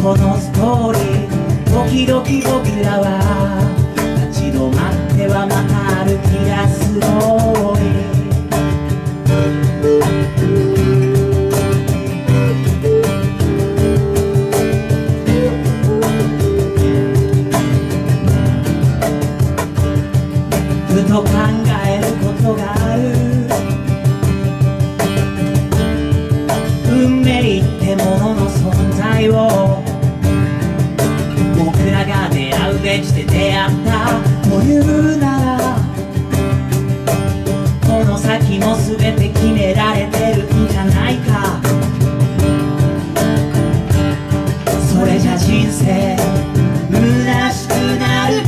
このストーリー、時々僕らは立ち止まってはまた歩き出すローリー。ふと考えることがある。運命ってものの存在を僕らが出会うべきで出会ったというなら、この先も全て決められてるんじゃないか。それじゃ人生虚しくなるから、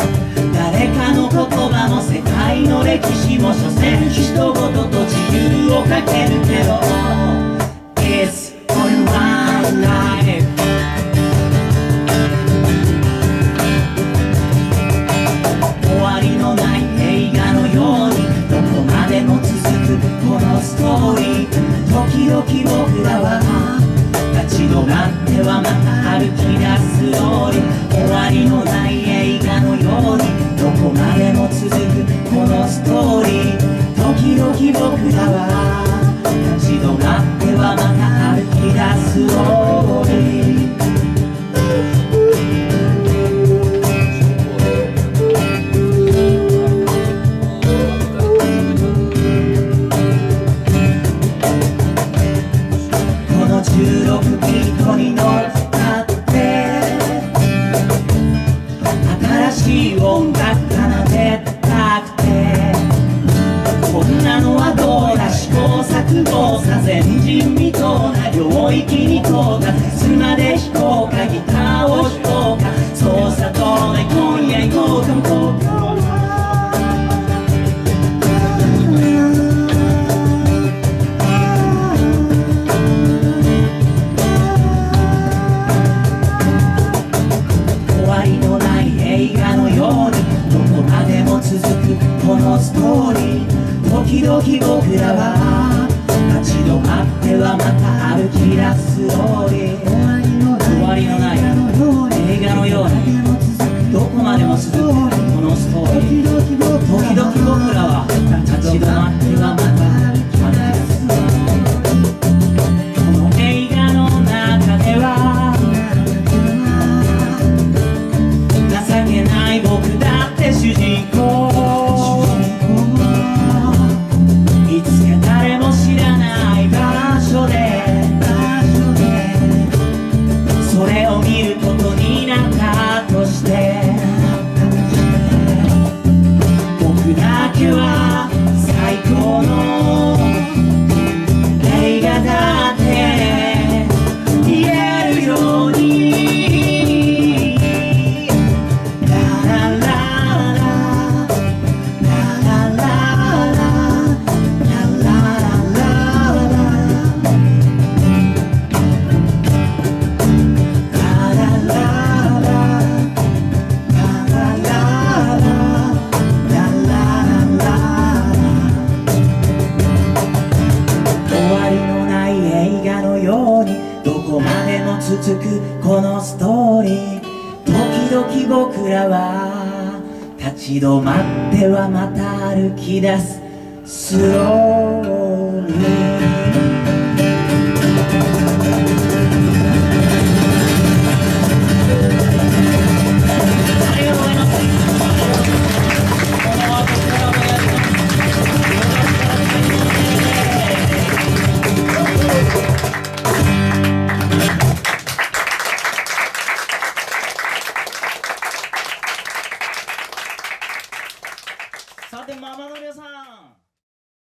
誰かの言葉も世界の歴史も所詮人事と自由をかけるけど、It's only one life。 終わりのない映画のようにどこまでも続くこのストーリー。時々僕らは立ち止まってはまた歩き出すローリー。終わりのない映画のようにどこまでも続くこのストーリー。時々僕らは立ち止まってはまた歩き出すローリー。この16ビートに乗ったって新しい音楽奏でたくて、こんなのはどうだ、試行錯誤さ前人未到な領域に到達するまで弾こうか、ギターを弾こうか、操作とね今夜行こうか、向こうか。終わりのない映画のようにどこまでも続くこのストーリー。時々僕らは立ち止まってはまた歩き出すローリー。終わりのない映画のようにどこまでも続くこのストーリー。時々僕らは立ち止まってはまた歩き出すローリー。この映画の中では情けない僕だって主人公。いつか誰も知らない場所でそれを見ることになったとして、僕だけは最高の映画だって言えるように。ラララララララどこまでも続くこのストーリー。時々僕らは立ち止まってはまた歩き出すスローリー。